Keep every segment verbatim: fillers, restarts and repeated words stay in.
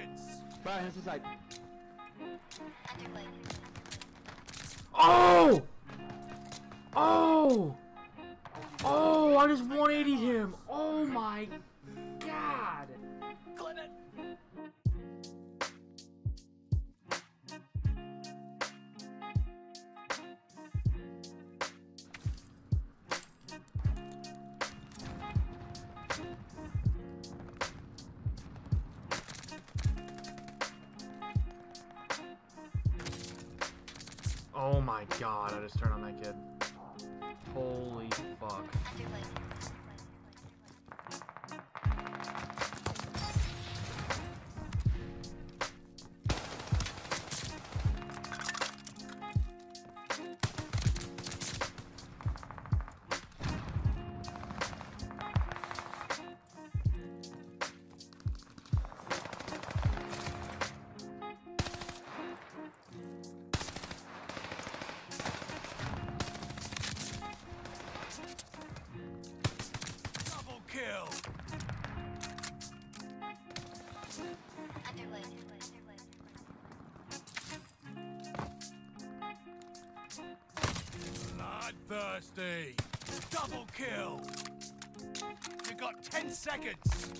seconds. Brian, his side. Oh! Oh! Oh, I just one eighty'd him. Oh my god. Clip it. Oh my god, I just turned on that kid. Holy fuck. Kill. Underway. Bloodthirsty. Double kill. You got ten seconds.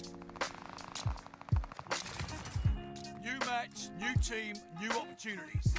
New match, new team, new opportunities.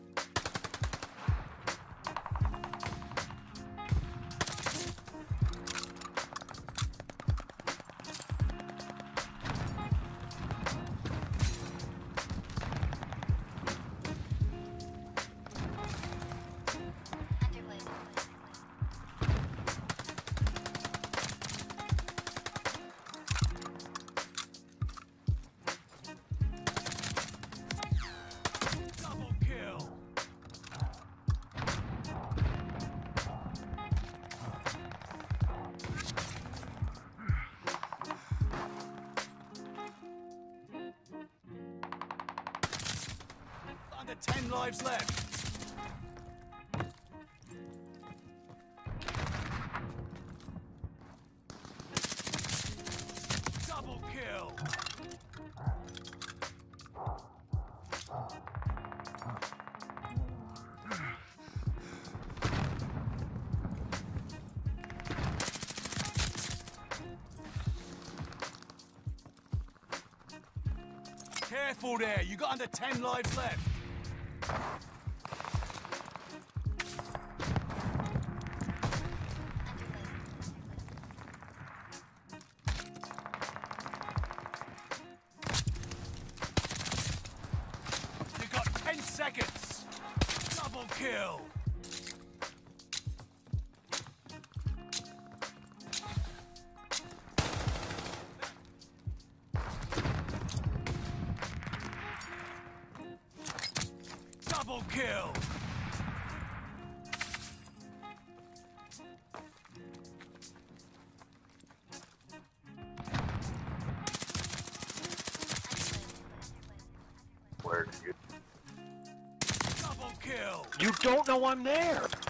Under ten lives left. Double kill. Careful there, you got under ten lives left. You got ten seconds. Double kill. Double kill! Where did you? Double kill! You don't know I'm there!